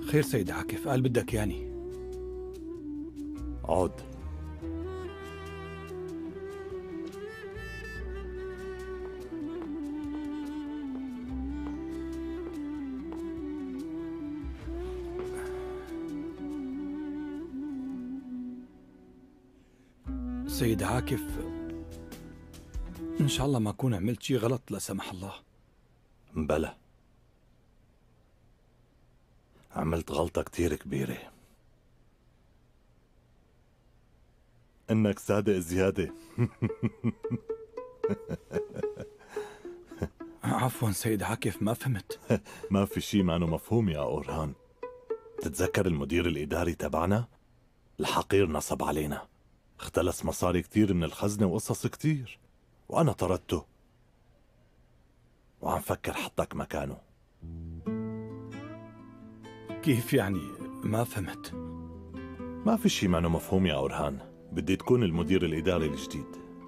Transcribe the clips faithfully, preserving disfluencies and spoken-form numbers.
خير سيد عاكف، قال بدك ياني. عود. سيد عاكف، إن شاء الله ما أكون عملت شي غلط لا سمح الله. بلى، عملت غلطة كتير كبيرة، إنك صادق زيادة. عفوا سيد عاكف، ما فهمت. ما في شي معنو مفهوم يا أورهان. تتذكر المدير الإداري تبعنا؟ الحقير نصب علينا، اختلس مصاري كتير من الخزنة وقصص كتير، وأنا طردته وعم فكر حطك مكانه. كيف يعني؟ ما فهمت. ما في شي معنو مفهوم يا أورهان، بدي تكون المدير الإداري الجديد.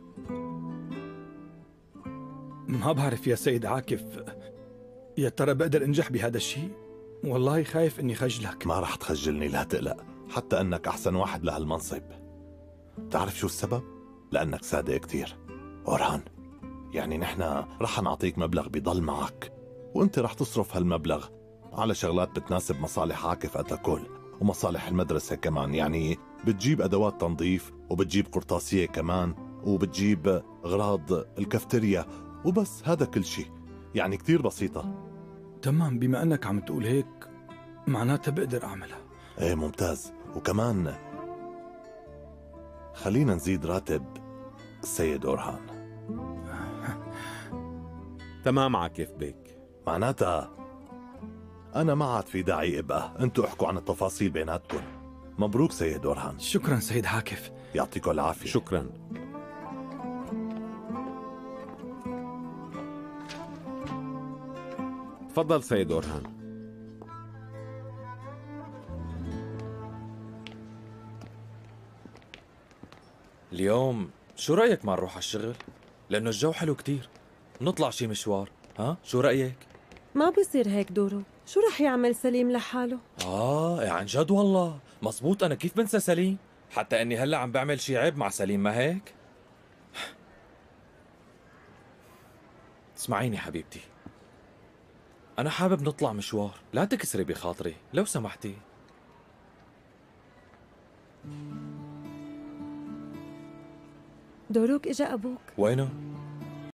ما بعرف يا سيد عاكف، يا ترى بقدر انجح بهذا الشيء؟ والله خايف اني خجلك. ما رح تخجلني، لا تقلق، حتى أنك أحسن واحد لهالمنصب. تعرف شو السبب؟ لأنك صادق كتير أورهان. يعني نحن رح نعطيك مبلغ بيضل معك، وانت رح تصرف هالمبلغ على شغلات بتناسب مصالح عاكف أتاكول ومصالح المدرسة كمان. يعني بتجيب أدوات تنظيف، وبتجيب قرطاسية كمان، وبتجيب أغراض الكافتيريا، وبس. هذا كل شيء، يعني كتير بسيطة. تمام، بما أنك عم تقول هيك معناتها بقدر أعملها. ايه ممتاز. وكمان خلينا نزيد راتب السيد أورهان. تمام عاكف بيك. معناتها أنا ما عاد في داعي أبقى، أنتوا احكوا عن التفاصيل بيناتكم. مبروك سيد أورهان. شكرا سيد عاكف. يعطيكم العافية. شكرا. تفضل سيد أورهان. اليوم شو رأيك ما نروح على الشغل؟ لأنه الجو حلو كتير، نطلع شي مشوار. ها شو رأيك؟ ما بيصير هيك دورو، شو رح يعمل سليم لحاله؟ آه عن جد والله مزبوط. أنا كيف بنسى سليم؟ حتى أني هلأ عم بعمل شي عيب مع سليم، ما هيك؟ اسمعيني حبيبتي، أنا حابب نطلع مشوار، لا تكسري بخاطري لو سمحتي. دوروك إجا أبوك. وينه؟